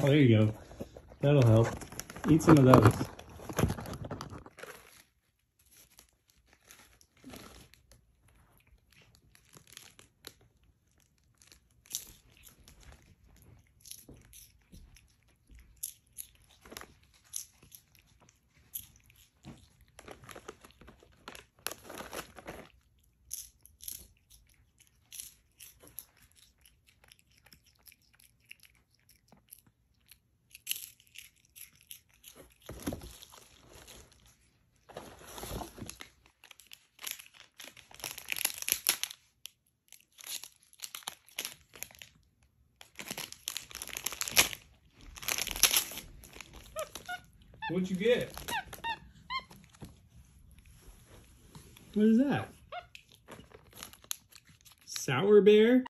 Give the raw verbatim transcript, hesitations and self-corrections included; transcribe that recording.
Oh, there you go. That'll help. Eat some of those. What'd you get? What is that? Sour bear?